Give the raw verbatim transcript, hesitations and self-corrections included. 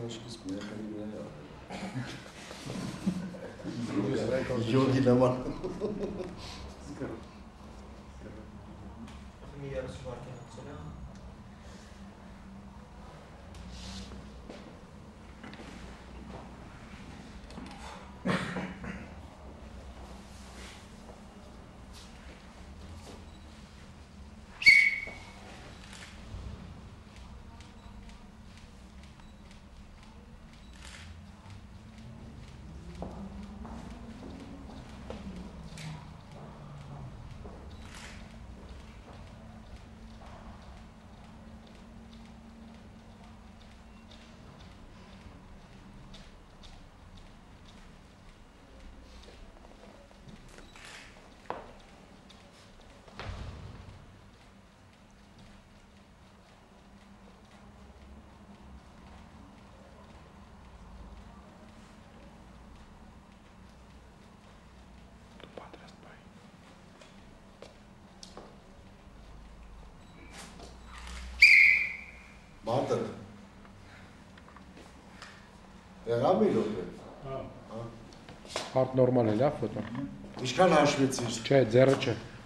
Կոչքից միախարի վրա Յոգի նման Մի երես վարկյան հացել է Մատըր Եղավ մի լոտ է Հարդ նորմալ է լավ ֆոտո Ինչքան հաշվեցիր Չէ, ձեռը չէ